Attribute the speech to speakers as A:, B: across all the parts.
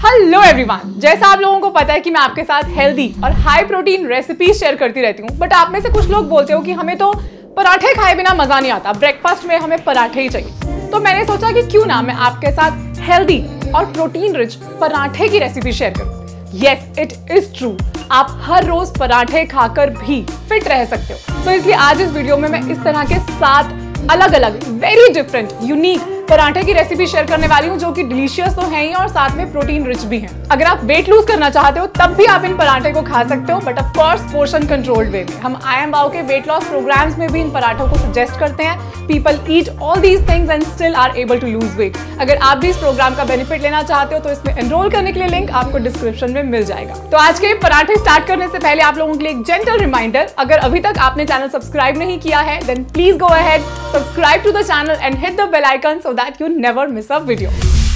A: Hello everyone, जैसा आप लोगों को पता है कि मैं आपके साथ हेल्दी और हाई प्रोटीन रेसिपी शेयर करती रहती हूँ, बट आप में से कुछ लोग बोलते हो कि हमें तो पराठे खाए बिना मजा नहीं आता, ब्रेकफास्ट में हमें पराठे ही चाहिए। तो मैंने सोचा कि क्यों ना मैं आपके साथ हेल्दी और प्रोटीन रिच पराठे की रेसिपी शेयर करूँ। यस, इट इज ट्रू, आप हर रोज पराठे खाकर भी फिट रह सकते हो। तो इसलिए आज इस वीडियो में मैं इस तरह के 7 अलग अलग वेरी डिफरेंट यूनिक पराठे की रेसिपी शेयर करने वाली हूँ, जो कि डिलीशियस तो हैं ही और साथ में प्रोटीन रिच भी हैं। अगर आप वेट लूज करना चाहते हो तब भी आप इन पराठे को खा सकते हो, but of course portion controlled way में। हम आई एम वाओ के वेट लॉस प्रोग्राम्स में भी इन पराठों को सजेस्ट करते हैं। People eat all these things and still are able to lose weight. अगर आप भी इस प्रोग्राम का बेनिफिट लेना चाहते हो तो इसमें एनरोल करने के लिए लिंक आपको डिस्क्रिप्शन में मिल जाएगा। तो आज के पराठे स्टार्ट करने से पहले आप लोगों के लिए एक जेंटल रिमाइंडर, अगर अभी तक आपने चैनल सब्सक्राइब नहीं किया है then please go ahead, subscribe to the channel and hit the bell icon so that you never miss a video.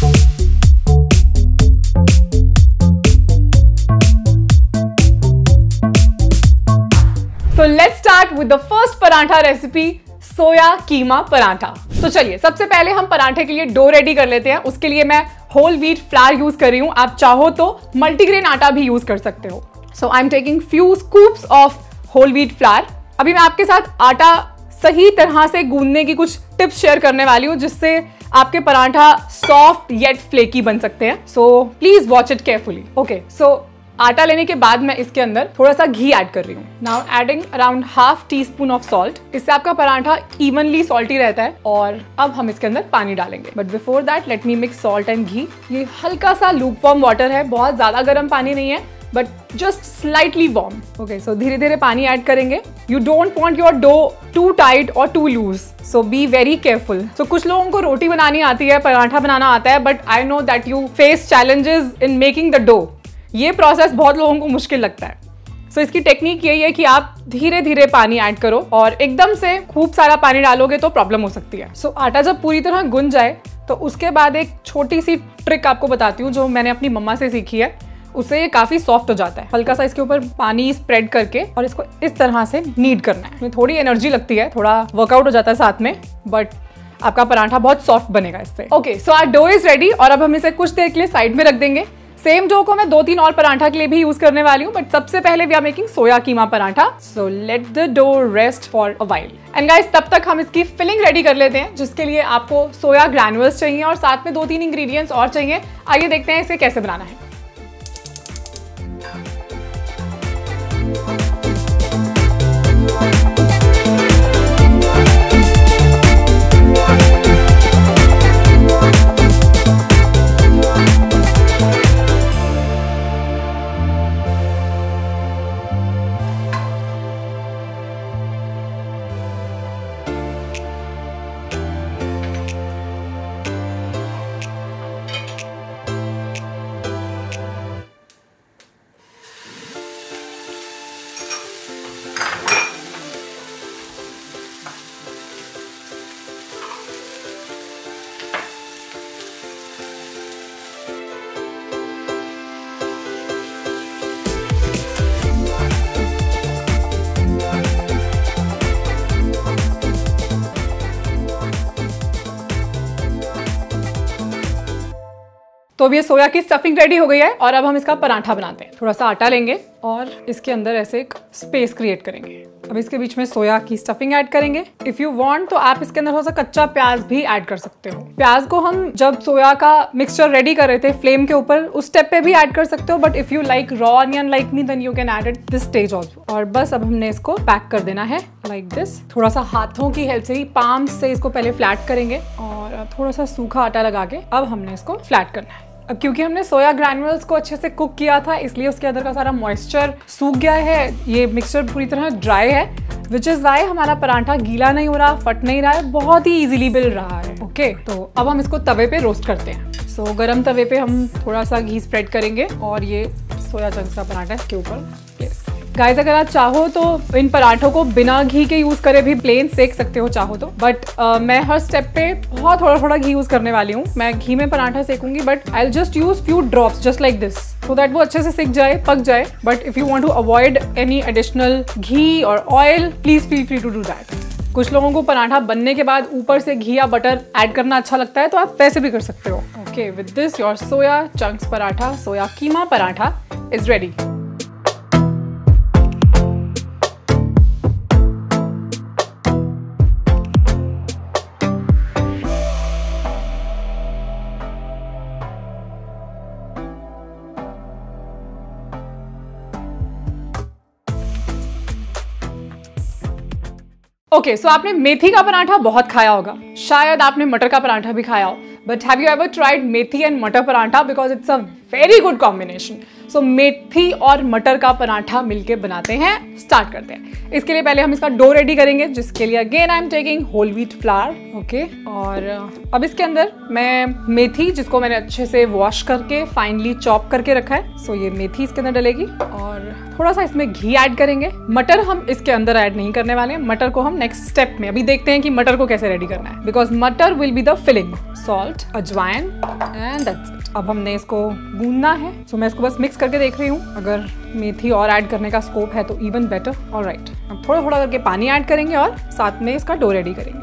A: So let's start with the first paratha recipe, soya keema paratha. तो चलिए सबसे पहले हम पराठे के लिए डो रेडी कर लेते हैं। उसके लिए मैं होल व्हीट फ्लावर यूज कर रही हूँ, आप चाहो तो मल्टीग्रेन आटा भी यूज कर सकते हो। So I am taking few scoops of whole wheat flour. अभी मैं आपके साथ आटा सही तरह से गूंदने की कुछ टिप्स शेयर करने वाली हूँ, जिससे आपके पराठा सॉफ्ट येट फ्लेकी बन सकते हैं। So please watch it carefully. Okay, so आटा लेने के बाद मैं इसके अंदर थोड़ा सा घी ऐड कर रही हूँ। Now adding around half teaspoon of salt. इससे आपका पराठा इवनली सॉल्टी रहता है। और अब हम इसके अंदर पानी डालेंगे, but before that let me mix salt and ghee. ये हल्का सा लूकवार्म वाटर है, बहुत ज्यादा गर्म पानी नहीं है, but just slightly warm. Okay, so धीरे धीरे पानी ऐड करेंगे। You don't want your dough too tight और too loose, so be very careful. So कुछ लोगों को रोटी बनानी आती है, पराठा बनाना आता है, but I know that you face challenges in making the dough. ये प्रोसेस बहुत लोगों को मुश्किल लगता है। सो इसकी टेक्निक यही है कि आप धीरे धीरे पानी ऐड करो, और एकदम से खूब सारा पानी डालोगे तो प्रॉब्लम हो सकती है। सो आटा जब पूरी तरह गुंज जाए तो उसके बाद एक छोटी सी ट्रिक आपको बताती हूँ, जो मैंने अपनी मम्मा से सीखी है। उससे ये काफी सॉफ्ट हो जाता है। हल्का सा इसके ऊपर पानी स्प्रेड करके और इसको इस तरह से नीड करना है। इसमें थोड़ी एनर्जी लगती है, थोड़ा वर्कआउट हो जाता है साथ में, बट आपका पराठा बहुत सॉफ्ट बनेगा इससे। Okay, so our dough is ready, और अब हम इसे कुछ देर के लिए साइड में रख देंगे। सेम डो को मैं 2-3 और पराठा के लिए भी यूज करने वाली हूँ, बट सबसे पहले we are making soya keema paratha. So let the dough rest for a while. And guys, तब तक हम इसकी फिलिंग रेडी कर लेते हैं, जिसके लिए आपको सोया ग्रैन्युल्स चाहिए और साथ में 2-3 इंग्रेडिएंट्स और चाहिए। आइए देखते हैं इसे कैसे बनाना है। तो अब ये सोया की स्टफिंग रेडी हो गई है, और अब हम इसका पराठा बनाते हैं। थोड़ा सा आटा लेंगे और इसके अंदर ऐसे एक स्पेस क्रिएट करेंगे। अब इसके बीच में सोया की स्टफिंग ऐड करेंगे। इफ यू वांट तो आप इसके अंदर थोड़ा सा कच्चा प्याज भी ऐड कर सकते हो। प्याज को हम जब सोया का मिक्सचर रेडी कर रहे थे फ्लेम के ऊपर, उस स्टेप पे भी ऐड कर सकते हो, but if you like raw onion like me then you can add it this stage also. और बस अब हमने इसको पैक कर देना है लाइक दिस। थोड़ा सा हाथों की हेल्प से ही, पाम से इसको पहले फ्लैट करेंगे और थोड़ा सा सूखा आटा लगा के अब हमने इसको फ्लैट करना है। अब क्योंकि हमने सोया ग्रैन्युल्स को अच्छे से कुक किया था, इसलिए उसके अंदर का सारा मॉइस्चर सूख गया है। ये मिक्सचर पूरी तरह ड्राई है, विच इज वाई हमारा पराठा गीला नहीं हो रहा, फट नहीं रहा है, बहुत ही इजीली बिल रहा है। ओके, तो अब हम इसको तवे पे रोस्ट करते हैं। सो गरम तवे पे हम थोड़ा सा घी स्प्रेड करेंगे और ये सोया चंक्स का पराठा इसके ऊपर प्लेस। गाइस, अगर आप चाहो तो इन पराठों को बिना घी के यूज करे भी प्लेन सेक सकते हो चाहो तो, बट मैं हर स्टेप पे बहुत थोड़ा थोड़ा घी यूज करने वाली हूँ। मैं घी में पराठा सेकूंगी, but I will just use few drops just like this, so that वो अच्छे से सिक जाए, पक जाए। But if you want to avoid any additional ghee और oil, please feel free to do that. कुछ लोगों को पराठा बनने के बाद ऊपर से घी या बटर ऐड करना अच्छा लगता है, तो आप वैसे भी कर सकते हो। Okay, with this your soya chunks paratha, soya keema paratha is ready. Okay, so आपने मेथी का पराठा बहुत खाया होगा, शायद आपने मटर का पराठा भी खाया हो, but have you ever tried methi and matar paratha? Because it's a very good combination. So methi और मटर का पराठा मिलके बनाते हैं, स्टार्ट करते हैं। इसके लिए पहले हम इसका डो रेडी करेंगे, जिसके लिए again I am taking whole wheat flour. Okay, और अब इसके अंदर मैं मेथी, जिसको मैंने अच्छे से वॉश करके फाइनली चॉप करके रखा है, सो ये मेथी इसके अंदर डलेगी और थोड़ा सा इसमें घी ऐड करेंगे। मटर हम इसके अंदर ऐड नहीं करने वाले हैं, मटर को हम नेक्स्ट स्टेप में, अभी देखते हैं कि मटर को कैसे रेडी करना है, because matar will be the filling. Salt, ajwain and that's it. अब हमने इसको गूंदना है, सो मैं इसको बस मिक्स करके देख रही हूँ, अगर मेथी और ऐड करने का स्कोप है तो इवन बेटर। ऑलराइट, अब थोड़ा थोड़ा करके पानी ऐड करेंगे और साथ में इसका डो रेडी करेंगे।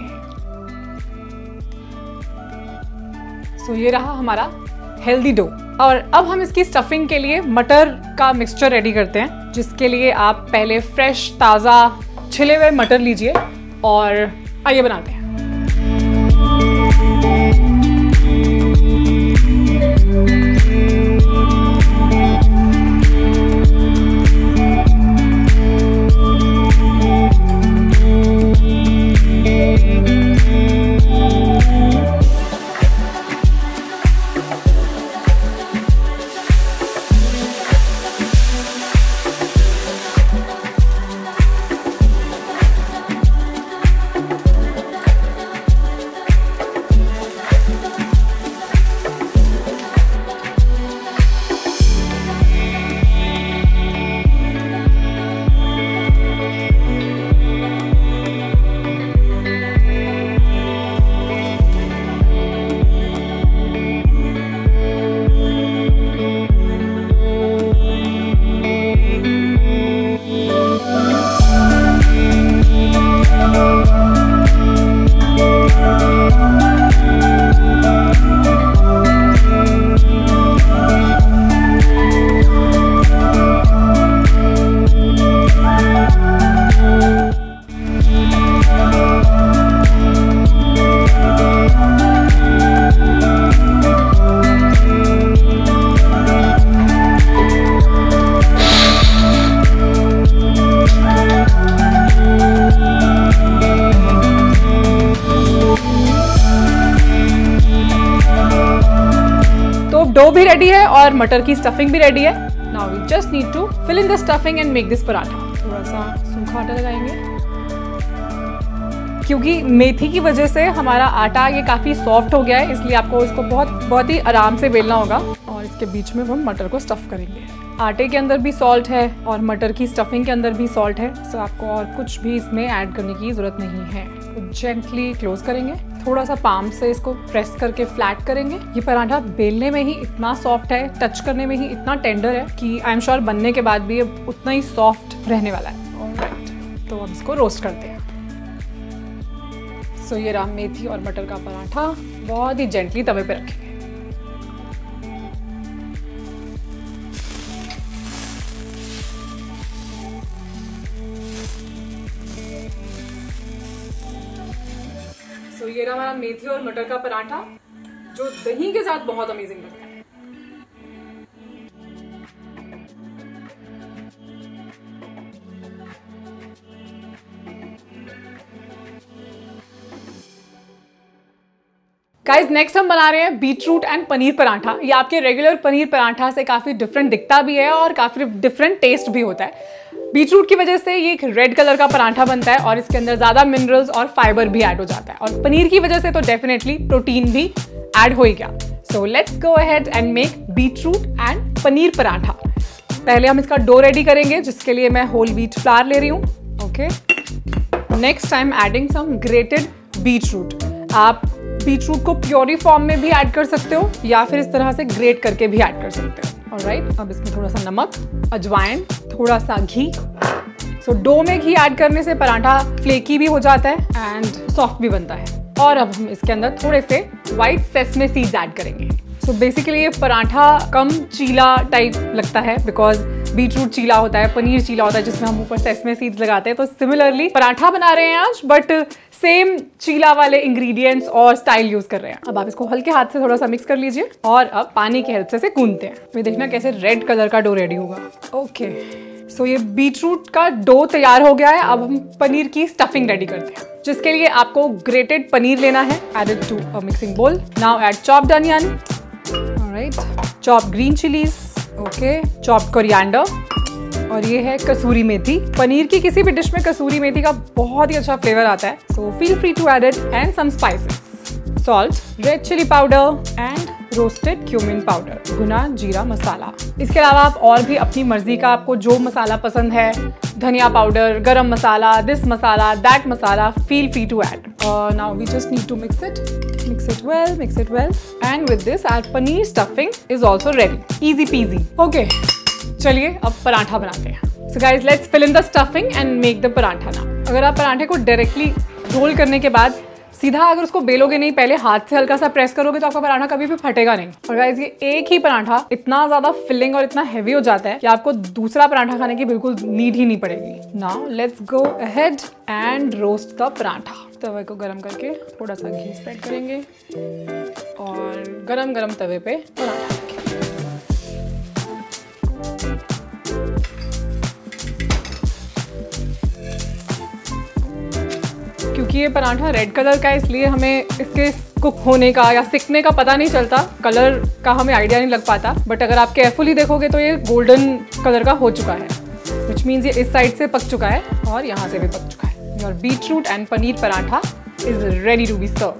A: सो ये रहा हमारा हेल्दी डो। और अब हम इसकी स्टफिंग के लिए मटर का मिक्सचर रेडी करते हैं, जिसके लिए आप पहले फ्रेश ताज़ा छिले हुए मटर लीजिए और आइए बनाते हैं। डो भी रेडी है और मटर की स्टफिंग भी रेडी है। Now we just need to fill in the stuffing and make this paratha. थोड़ा सा सूखा आटा लगाएंगे, क्योंकि मेथी की वजह से हमारा आटा ये काफ़ी सॉफ्ट हो गया है, इसलिए आपको इसको बहुत ही आराम से बेलना होगा। और इसके बीच में हम मटर को स्टफ़ करेंगे। आटे के अंदर भी सॉल्ट है और मटर की स्टफिंग के अंदर भी सॉल्ट है, सो आपको और कुछ भी इसमें ऐड करने की ज़रूरत नहीं है। तो जेंटली क्लोज करेंगे, थोड़ा सा पाम से इसको प्रेस करके फ्लैट करेंगे। ये पराठा बेलने में ही इतना सॉफ्ट है, टच करने में ही इतना टेंडर है कि आई एम श्योर बनने के बाद भी ये उतना ही सॉफ्ट रहने वाला है। ऑलराइट, तो अब इसको रोस्ट करते हैं। सो ये रहा मेथी और मटर का पराठा, बहुत ही जेंटली तवे पे रखेंगे। सो ये रहा हमारा मेथी और मटर का पराठा, जो दही के साथ बहुत अमेजिंग लगता है। गाइज, नेक्स्ट हम बना रहे हैं बीटरूट एंड पनीर पराठा। ये आपके रेगुलर पनीर पराठा से काफ़ी डिफरेंट दिखता भी है और काफ़ी डिफरेंट टेस्ट भी होता है। बीटरूट की वजह से ये एक रेड कलर का पराठा बनता है और इसके अंदर ज़्यादा मिनरल्स और फाइबर भी ऐड हो जाता है, और पनीर की वजह से तो डेफिनेटली प्रोटीन भी ऐड हो ही गया। So let's go ahead and make beetroot and paneer paratha. पहले हम इसका डो रेडी करेंगे, जिसके लिए मैं होल व्हीट फ्लावर ले रही हूँ। Okay, next I am adding some grated beetroot. आप बीटरूट को प्योरी फॉर्म में भी ऐड कर सकते हो या फिर इस तरह से ग्रेट करके भी ऐड कर सकते हो। ऑलराइट, अब इसमें थोड़ा सा नमक, अजवाइन, थोड़ा सा घी। सो डो में घी ऐड करने से पराठा फ्लेकी भी हो जाता है एंड सॉफ्ट भी बनता है। और अब हम इसके अंदर थोड़े से व्हाइट सेसमे सीड्स ऐड करेंगे। तो बेसिकली ये पराठा कम चीला टाइप लगता है बिकॉज बीटरूट चीला होता है, पनीर चीला होता है जिसमें हम ऊपर सेसमे सीड्स लगाते हैं। तो सिमिलरली पराठा बना रहे हैं आज, बट सेम चीला वाले इंग्रेडिएंट्स और स्टाइल यूज कर रहे हैं। अब आप इसको हल्के हाथ से थोड़ा सा मिक्स कर लीजिए और अब पानी की हेल्प से गूंथते हैं। ये देखना कैसे रेड कलर का डो रेडी होगा। ओके, सो ये बीटरूट का डो तैयार हो गया है। अब हम पनीर की स्टफिंग रेडी करते हैं, जिसके लिए आपको ग्रेटेड पनीर लेना है। Add it to a mixing bowl. Now add chopped onion, alright, chopped green chillies, okay, chopped coriander, और ये है कसूरी मेथी। पनीर की किसी भी डिश में कसूरी मेथी का बहुत ही अच्छा फ्लेवर आता है। So feel free to add it and some spices, salt, red chilli powder and roasted cumin powder, भुना जीरा मसाला। इसके अलावा आप और भी अपनी मर्जी का आपको जो मसाला पसंद है, धनिया powder, garam masala, this masala, that masala, feel free to add. Now we just need to mix it well, and with this our paneer stuffing is also ready. Easy peasy. Okay, चलिए अब पराठा बनाते हैं। So guys, let's fill in the stuffing and make the paratha now. अगर आप पराठे को directly role करने के बाद सीधा अगर उसको बेलोगे नहीं, पहले हाथ से हल्का सा प्रेस करोगे तो आपका पराठा कभी भी फटेगा नहीं। और गाइस, ये एक ही पराठा इतना ज्यादा फिलिंग और इतना हैवी हो जाता है कि आपको दूसरा पराठा खाने की बिल्कुल नीड ही नहीं पड़ेगी। Now let's go ahead and roast the paratha. तवे को गरम करके थोड़ा सा घी स्प्रेड करेंगे और गरम गरम तवे पे पराठा रखेंगे। क्योंकि ये पराठा रेड कलर का है, इसलिए हमें इसके कुक होने का या सिकने का पता नहीं चलता, कलर का हमें आइडिया नहीं लग पाता। बट अगर आप केयरफुली देखोगे तो ये गोल्डन कलर का हो चुका है, विच मीन्स ये इस साइड से पक चुका है और यहाँ से भी पक चुका है। Your beetroot and paneer paratha is ready to be served.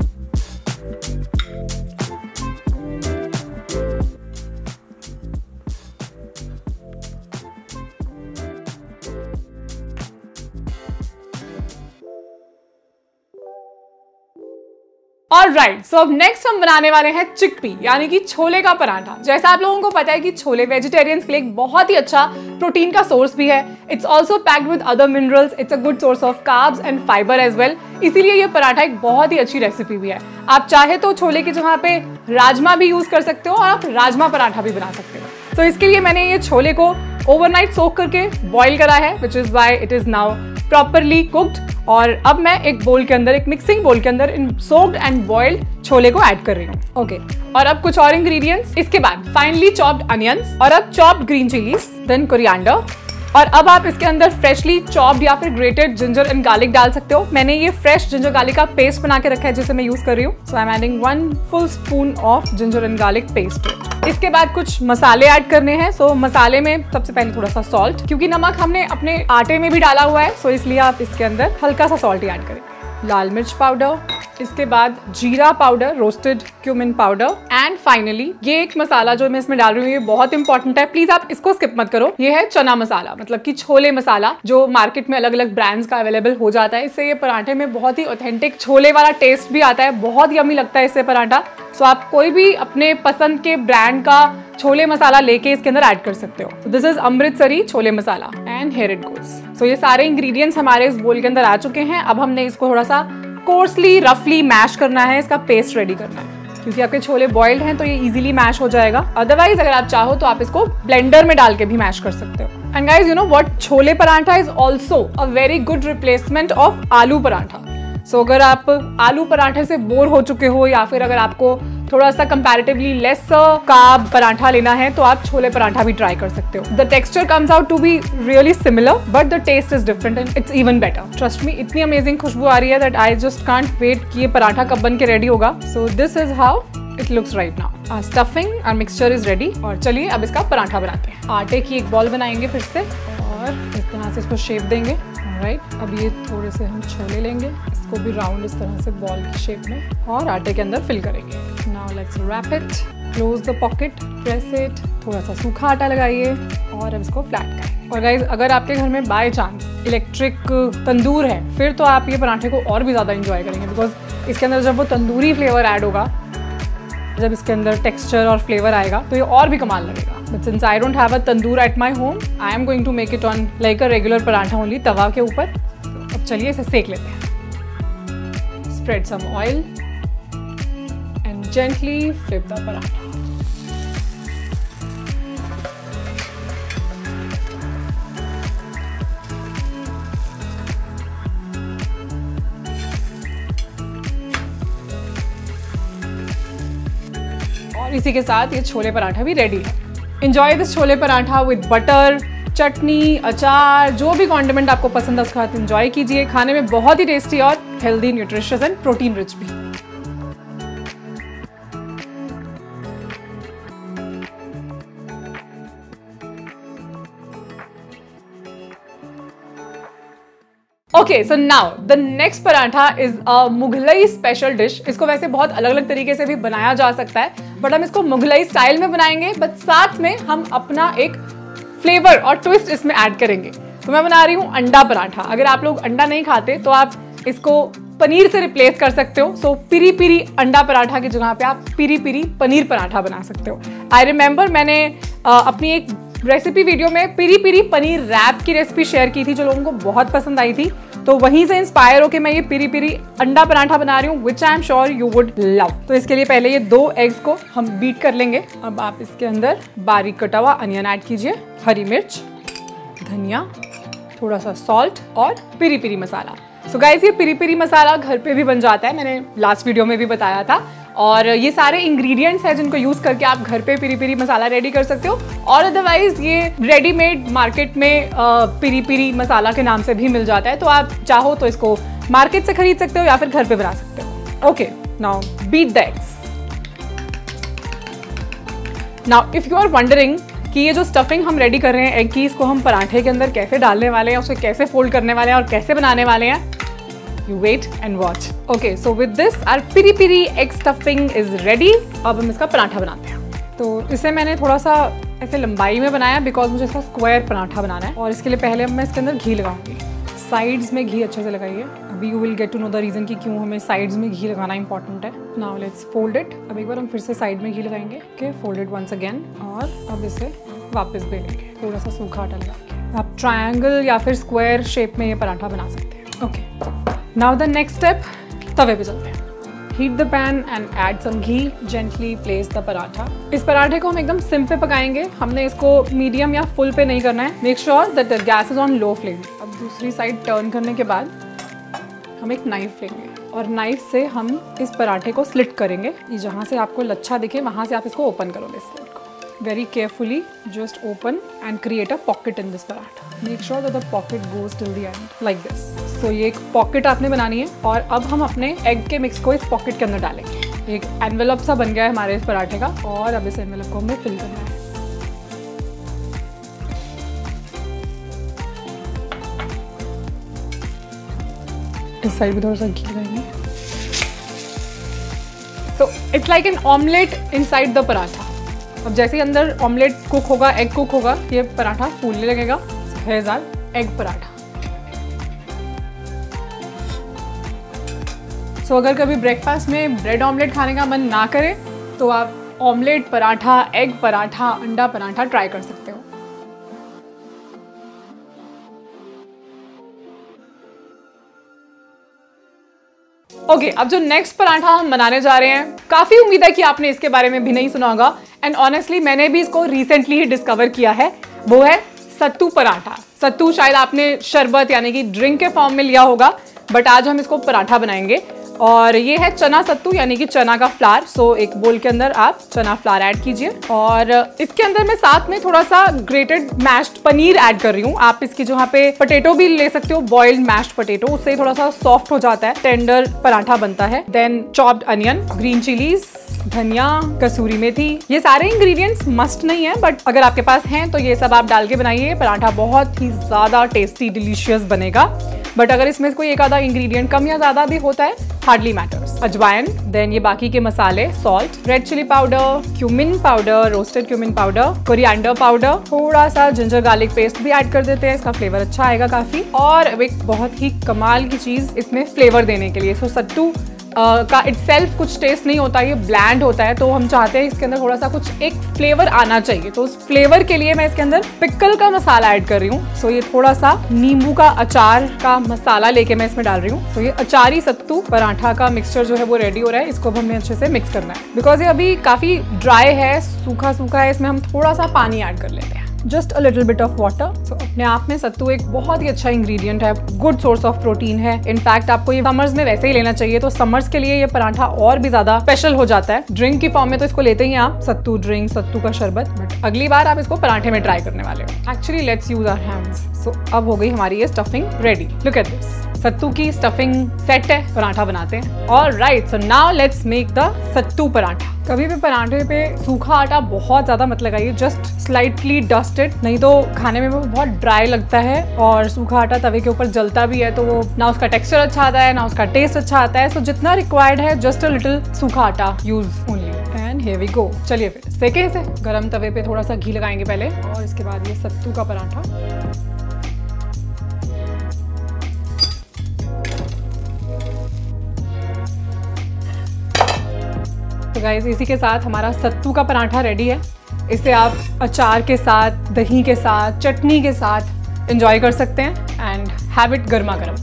A: Alright, so अब नेक्स्ट हम बनाने वाले हैं चिकपी यानी कि छोले का पराठा। जैसा आप लोगों को पता है कि छोले वेजिटेरियंस के लिए एक बहुत ही अच्छा प्रोटीन का सोर्स भी है। It's also packed with other minerals, it's a good source of carbs and fibre as well. इसीलिए ये पराठा एक बहुत ही अच्छी रेसिपी भी है। आप चाहे तो छोले की जगह पे राजमा भी यूज कर सकते हो और आप राजमा पराठा भी बना सकते हो। तो इसके लिए मैंने ये छोले को ओवरनाइट सोक करके बॉईल करा है, which is why it is now properly cooked. और अब मैं एक बोल के अंदर, एक मिक्सिंग बोल के अंदर in soaked and boiled chole को ऐड कर रही हूँ। ओके, और अब कुछ और इंग्रेडिएंट्स। इसके बाद फाइनली चॉप्ड अनियंस, और अब chopped green chillies, then coriander, और अब आप इसके अंदर फ्रेशली चॉप्ड या फिर ग्रेटेड जिंजर एंड गार्लिक डाल सकते हो। मैंने ये फ्रेश जिंजर गार्लिक का पेस्ट बना के रखा है जिसे मैं यूज कर रही हूँ। So I am adding 1 full spoon of ginger and garlic paste. इसके बाद कुछ मसाले ऐड करने हैं। सो मसाले में सबसे पहले थोड़ा सा सॉल्ट, क्योंकि नमक हमने अपने आटे में भी डाला हुआ है, सो इसलिए आप इसके अंदर हल्का सा सॉल्ट ही ऐड करेंगे। लाल मिर्च पाउडर, इसके बाद जीरा powder, roasted cumin powder, and finally ये एक मसाला जो मैं इसमें डाल रही हूँ, ये बहुत इंपॉर्टेंट है, प्लीज आप इसको स्किप मत करो। ये है चना मसाला, मतलब कि छोले मसाला, जो मार्केट में अलग अलग ब्रांड्स का अवेलेबल हो जाता है। इससे ये पराठे में बहुत ही ऑथेंटिक छोले वाला टेस्ट भी आता है, बहुत यम्मी लगता है इससे पराठा। सो आप कोई भी अपने पसंद के ब्रांड का छोले मसाला लेके इसके अंदर ऐड कर सकते हो। This is Amritsari chole masala and here it goes. So ये सारे इंग्रेडिएंट्स हमारे इस बोल के अंदर आ चुके हैं। अब हमने इसको थोड़ा सा कोर्सली रफली मैश करना है, इसका पेस्ट रेडी करना है। क्योंकि आपके छोले बॉइल्ड हैं तो ये इजीली मैश हो जाएगा। अदरवाइज अगर आप चाहो तो आप इसको ब्लेंडर में डाल के भी मैश कर सकते हो। And guys, you know what, chole paratha is also a very good replacement of aloo paratha. सो अगर आप आलू पराठे से बोर हो चुके हो या फिर अगर आपको थोड़ा सा कंपैरेटिवली लेस कार्ब पराठा लेना है तो आप छोले पराठा भी ट्राई कर सकते हो। The texture comes out to be really similar but the taste is different and it's even better. Trust me, इतनी अमेजिंग खुशबू आ रही है that I just can't wait कि ये पराठा कब बन के रेडी होगा। So this is how it looks right now. Stuffing और मिक्सचर इज रेडी। और चलिए अब इसका पराठा बनाते हैं। आटे की एक बॉल बनाएंगे फिर से और इस तरह से इसको शेप देंगे। राइट, अब ये थोड़े से हम छोले लेंगे, इसको भी राउंड इस तरह से बॉल की शेप में और आटे के अंदर फिल करेंगे। Now let's wrap it, close the pocket, press it, थोड़ा सा सूखा आटा लगाइए और अब इसको फ्लैट करें। और गाइज, अगर आपके घर में बाय चांस इलेक्ट्रिक तंदूर है फिर तो आप ये पराठे को और भी ज़्यादा इंजॉय करेंगे, बिकॉज इसके अंदर जब वो तंदूरी फ्लेवर ऐड होगा, जब इसके अंदर टेक्सचर और फ्लेवर आएगा तो ये और भी कमाल लगेगा। But since I don't have a tandoor at my home, I am going to make it on like a regular paratha only, तवा के ऊपर। अब चलिए इसे सेक लेते हैं। Spread some oil and gently flip the paratha. और इसी के साथ ये छोले पराठा भी रेडी है। Enjoy this chole paratha with butter, chutney, achar, जो भी कॉन्डिमेंट आपको पसंद है उसके साथ एंजॉय कीजिए। खाने में बहुत ही टेस्टी और healthy, nutritious and protein rich भी। Okay, so now the next paratha is a Mughlai special dish. इसको वैसे बहुत अलग अलग तरीके से भी बनाया जा सकता है, बट हम इसको मुगलई स्टाइल में बनाएंगे, बट साथ में हम अपना एक फ्लेवर और ट्विस्ट इसमें ऐड करेंगे। तो मैं बना रही हूँ अंडा पराठा। अगर आप लोग अंडा नहीं खाते तो आप इसको पनीर से रिप्लेस कर सकते हो। सो पिरी पिरी अंडा पराठा की जगह पे आप पिरी पिरी पनीर पराठा बना सकते हो। आई रिमेंबर मैंने अपनी एक रेसिपी वीडियो में पिरी पिरी पनीर रैप की रेसिपी शेयर की थी जो लोगों को बहुत पसंद आई थी। तो वहीं से इंस्पायर होकर मैं ये पिरी पिरी अंडा पराठा बना रही हूँ, which I am sure you would love. तो इसके लिए पहले ये 2 एग्स को हम बीट कर लेंगे। अब आप इसके अंदर बारीक कटा हुआ अनियन ऐड कीजिए, हरी मिर्च, धनिया, थोड़ा सा सॉल्ट और पिरी पिरी मसाला। सो गाइस, ये पिरी पिरी मसाला घर पे भी बन जाता है, मैंने लास्ट वीडियो में भी बताया था। और ये सारे इंग्रेडिएंट्स हैं जिनको यूज करके आप घर पे पिरी पिरी मसाला रेडी कर सकते हो। और अदरवाइज ये रेडीमेड मार्केट में पिरी पिरी मसाला के नाम से भी मिल जाता है, तो आप चाहो तो इसको मार्केट से खरीद सकते हो या फिर घर पे बना सकते हो। Okay, now beat the eggs. Now if you are wondering कि ये जो स्टफिंग हम रेडी कर रहे हैं एग की, इसको हम पराठे के अंदर कैसे डालने वाले हैं, उसे कैसे फोल्ड करने वाले हैं और कैसे बनाने वाले हैं, you wait and watch. Okay, so with this our piri piri egg stuffing is ready. अब हम इसका पराठा बनाते हैं। तो इसे मैंने थोड़ा सा ऐसे लंबाई में बनाया बिकॉज मुझे इसका स्क्वायर पराठा बनाना है। और इसके लिए पहले मैं इसके अंदर घी लगाऊंगी। साइड्स में घी अच्छे से लगाइए। अभी you will get to know the reason कि क्यों हमें साइड्स में घी लगाना इंपॉर्टेंट है। Now let's fold it. अब एक बार हम फिर से साइड में घी लगाएंगे। Okay, fold it once again. और अब इसे वापस बेलेंगे, थोड़ा सा सूखा आटा लगा के। आप ट्रायंगल या फिर स्क्वायर शेप में ये पराठा बना सकते हैं। Okay, now the next step, तवे पे चलते हैं। Heat the pan and add some ghee, gently place the paratha. इस पराठे को हम एकदम सिम पे पकाएंगे, हमने इसको मीडियम या फुल पे नहीं करना है। Make sure that the gas is on low flame. अब दूसरी साइड टर्न करने के बाद हम एक नाइफ लेंगे और नाइफ से हम इस पराठे को स्लिट करेंगे। ये जहाँ से आपको लच्छा दिखे वहाँ से आप इसको ओपन करोगे। स्लिट को very carefully just open and create a pocket in this paratha. Make sure that the pocket goes till the end like this. So ये एक pocket आपने बनानी है और अब हम अपने egg के mix को इस pocket के अंदर डालेंगे। एक envelope सा बन गया है हमारे इस पराठे का और अब इस envelope को हमें fill करना है। इस साइड भी थोड़ा सा घी लगाएंगे। So it's like an omelette inside the paratha. अब जैसे ही अंदर ऑमलेट कुक होगा, एग कुक होगा, ये पराठा फूलने लगेगा। हेज़ार एग पराठा। सो अगर कभी ब्रेकफास्ट में ब्रेड ऑमलेट खाने का मन ना करे तो आप ऑमलेट पराठा, एग पराठा, अंडा पराठा ट्राई कर सकते हो। ओके, अब जो नेक्स्ट पराठा हम बनाने जा रहे हैं, काफी उम्मीद है कि आपने इसके बारे में भी नहीं सुना होगा एंड ऑनेस्टली मैंने भी इसको रिसेंटली ही डिस्कवर किया है। वो है सत्तू पराठा। सत्तू शायद आपने शरबत यानी कि ड्रिंक के फॉर्म में लिया होगा, बट आज हम इसको पराठा बनाएंगे। और ये है चना सत्तू यानी कि चना का फ्लावर। सो एक बोल के अंदर आप चना फ्लावर ऐड कीजिए और इसके अंदर मैं साथ में थोड़ा सा ग्रेटेड मैश्ड पनीर ऐड कर रही हूँ। आप इसकी जगह पे पोटैटो भी ले सकते हो, बॉइल्ड मैश्ड पोटैटो, उससे थोड़ा सा सॉफ्ट हो जाता है, टेंडर पराठा बनता है। Then chopped onion, green chillies, dhaniya, kasuri मेथी। ये सारे इंग्रेडिएंट्स मस्ट नहीं है, बट अगर आपके पास हैं तो ये सब आप डाल के बनाइए। पराठा बहुत ही ज्यादा टेस्टी डिलीशियस बनेगा। बट अगर इसमें कोई एक आधा इंग्रेडिएंट कम या ज्यादा भी होता है, हार्डली मैटर्स। अजवाइन, देन ये बाकी के मसाले, salt, red chilli powder, cumin powder, roasted cumin powder, coriander powder, थोड़ा सा जिंजर गार्लिक पेस्ट भी ऐड कर देते हैं, इसका फ्लेवर अच्छा आएगा काफी। और एक बहुत ही कमाल की चीज इसमें फ्लेवर देने के लिए, सो सत्तू का इटसेल्फ कुछ टेस्ट नहीं होता, ये ब्लैंड होता है, तो हम चाहते हैं इसके अंदर थोड़ा सा कुछ एक फ्लेवर आना चाहिए। तो उस फ्लेवर के लिए मैं इसके अंदर पिकल का मसाला ऐड कर रही हूँ। सो ये थोड़ा सा नींबू का अचार का मसाला लेके मैं इसमें डाल रही हूँ। तो ये अचारी सत्तू पराठा का मिक्सचर जो है वो रेडी हो रहा है। इसको अब हमें अच्छे से मिक्स करना है बिकॉज ये अभी काफी ड्राई है, सूखा सूखा है। इसमें हम थोड़ा सा पानी ऐड कर लेते हैं, just a little bit of water. So अपने आप में सत्तू एक बहुत ही अच्छा इंग्रेडिएंट है, गुड सोर्स ऑफ प्रोटीन है। इनफैक्ट आपको ये समर्स में वैसे ही लेना चाहिए, तो समर्स के लिए ये पराठा और भी ज्यादा स्पेशल हो जाता है। ड्रिंक की फॉर्म में तो इसको लेते ही आप, सत्तू ड्रिंक, सत्तू का शरबत, बट अगली बार आप इसको पराठे में ट्राई करने वाले हो। Actually let's use our hands. So अब हो गई हमारी ये stuffing ready. Look at this, सत्तू की स्टफिंग सेट है, पराठा बनाते हैं। Alright, so now let's make the sattu paratha. कभी भी पराठे पे सूखा आटा बहुत ज्यादा मत लगाइए, जस्ट स्लाइटली डस्टेड, नहीं तो खाने में वो बहुत ड्राई लगता है और सूखा आटा तवे के ऊपर जलता भी है, तो वो ना उसका टेक्सचर अच्छा आता है ना उसका टेस्ट अच्छा आता है। सो जितना रिक्वायर्ड है जस्ट अ लिटिल सूखा आटा use only and here we go. चलिए फिर सेकें इसे। गरम तवे पे थोड़ा सा घी लगाएंगे पहले और इसके बाद ये सत्तू का पराठा। तो गाइस इसी के साथ हमारा सत्तू का पराठा रेडी है। इसे आप अचार के साथ, दही के साथ, चटनी के साथ एंजॉय कर सकते हैं एंड हैव इट गर्मा गर्म।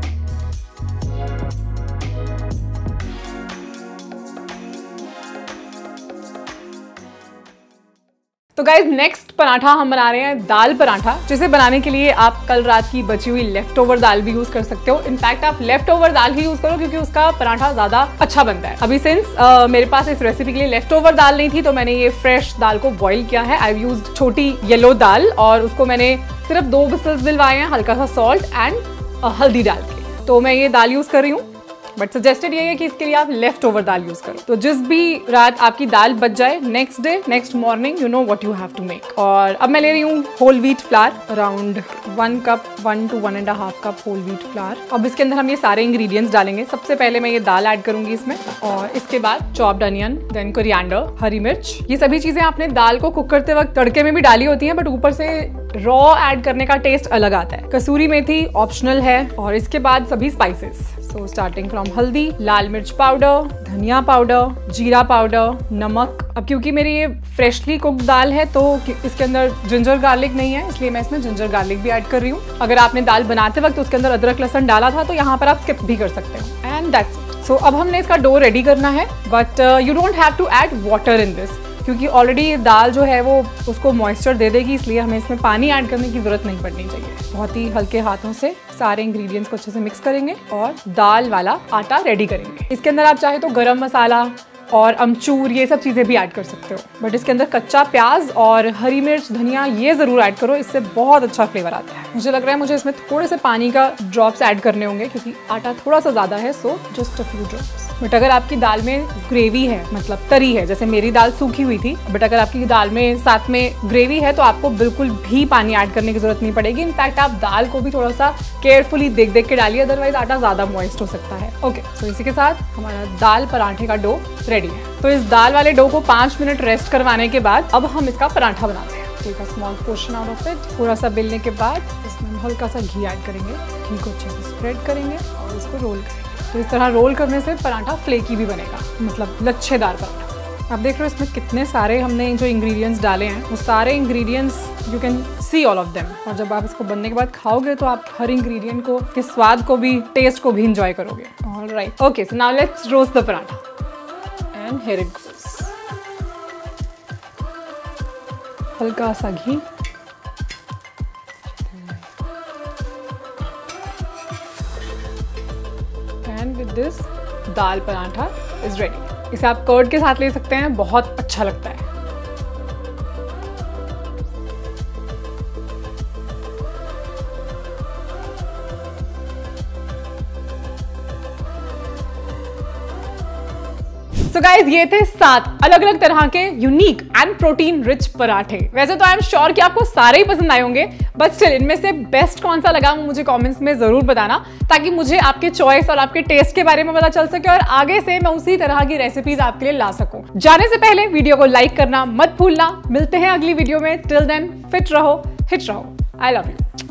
A: तो गाइज नेक्स्ट पराठा हम बना रहे हैं दाल पराठा, जिसे बनाने के लिए आप कल रात की बची हुई लेफ्ट ओवर दाल भी यूज कर सकते हो। इनफैक्ट आप लेफ्ट ओवर दाल ही यूज करो क्योंकि उसका पराठा ज्यादा अच्छा बनता है। अभी सिंस मेरे पास इस रेसिपी के लिए लेफ्ट ओवर दाल नहीं थी, तो मैंने ये फ्रेश दाल को बॉईल किया है। आई यूज्ड छोटी येलो दाल और उसको मैंने सिर्फ 2 विसल्स दिलवाए हैं, हल्का सा सॉल्ट एंड हल्दी डाल के। तो मैं ये दाल यूज कर रही हूँ, बट सजेस्टेड ये है कि इसके लिए आप लेफ्ट ओवर दाल यूज करो। तो जिस भी रात आपकी दाल बच जाए, next day, next morning, you know what you have to make. और अब मैं ले रही हूँ whole wheat flour, around 1 cup, 1 to 1.5 cup whole wheat flour. अब इसके अंदर हम ये सारे इंग्रेडिएंट्स डालेंगे। सबसे पहले मैं ये दाल ऐड करूंगी इसमें, और इसके बाद चॉप्ड अनियन, देन कोरिएंडर, हरी मिर्च। ये सभी चीजें आपने दाल को कुक करते वक्त तड़के में भी डाली होती हैं, बट ऊपर से रॉ ऐड करने का टेस्ट अलग आता है। कसूरी मेथी ऑप्शनल है, और इसके बाद सभी स्पाइसेस। सो स्टार्टिंग फ्रॉम हल्दी, लाल मिर्च पाउडर, धनिया पाउडर, जीरा पाउडर, नमक। अब क्योंकि मेरी ये फ्रेशली कुक्ड दाल है तो इसके अंदर जिंजर गार्लिक नहीं है, इसलिए मैं इसमें जिंजर गार्लिक भी ऐड कर रही हूँ। अगर आपने दाल बनाते वक्त उसके अंदर अदरक लहसुन डाला था तो यहाँ पर आप स्किप भी कर सकते हो। And that's it. सो अब हमने इसका डो रेडी करना है, but you don't have to add water in this, क्योंकि ऑलरेडी दाल जो है वो उसको मॉइस्चर दे देगी, इसलिए हमें इसमें पानी ऐड करने की जरूरत नहीं पड़नी चाहिए। बहुत ही हल्के हाथों से सारे इंग्रेडिएंट्स को अच्छे से मिक्स करेंगे और दाल वाला आटा रेडी करेंगे। इसके अंदर आप चाहे तो गरम मसाला और अमचूर ये सब चीज़ें भी ऐड कर सकते हो, बट इसके अंदर कच्चा प्याज और हरी मिर्च, धनिया ये ज़रूर ऐड करो, इससे बहुत अच्छा फ्लेवर आता है। मुझे लग रहा है मुझे इसमें थोड़े से पानी का ड्रॉप्स ऐड करने होंगे क्योंकि आटा थोड़ा सा ज़्यादा है, so just a few drops. But अगर आपकी दाल में ग्रेवी है, मतलब तरी है, जैसे मेरी दाल सूखी हुई थी, बट अगर आपकी दाल में साथ में ग्रेवी है तो आपको बिल्कुल भी पानी ऐड करने की जरूरत नहीं पड़ेगी। इनफैक्ट आप दाल को भी थोड़ा सा केयरफुली देख देख के डालिए, अदरवाइज आटा ज़्यादा मॉइस्ट हो सकता है। ओके, सो इसी के साथ हमारा दाल पराठे का डो रेडी है। तो इस दाल वाले डो को 5 मिनट रेस्ट करवाने के बाद अब हम इसका पराठा बनाते हैं। Take a small portion out of it. थोड़ा सा बेलने के बाद इसमें हम हल्का सा घी ऐड करेंगे, घी को अच्छे से स्प्रेड करेंगे और इसको रोल करेंगे। तो इस तरह रोल करने से पराठा फ्लेकी भी बनेगा, मतलब लच्छेदार पराठा। आप देख रहे हो इसमें कितने सारे हमने जो इंग्रेडिएंट्स डाले हैं, वो सारे ingredients you can see all of them. और जब आप इसको बनने के बाद खाओगे तो आप हर इंग्रेडिएंट को के स्वाद को भी, टेस्ट को भी इंजॉय करोगे। Alright, okay, so now let's roast the paratha and here it goes. हल्का सा घी, and with this dal paratha is ready. इसे आप कर्ड के साथ ले सकते हैं, बहुत अच्छा लगता है। So guys, ये थे 7 अलग अलग तरह के यूनिक एंड प्रोटीन रिच पराठे। वैसे तो आई एम श्योर कि आपको सारे ही पसंद आए होंगे, बट स्टिल इनमें से बेस्ट कौन सा लगा वो मुझे कमेंट्स में जरूर बताना, ताकि मुझे आपके चॉइस और आपके टेस्ट के बारे में पता चल सके और आगे से मैं उसी तरह की रेसिपीज आपके लिए ला सकूं। जाने से पहले वीडियो को लाइक करना मत भूलना। मिलते हैं अगली वीडियो में। टिल देन फिट रहो, हिट रहो। I love you.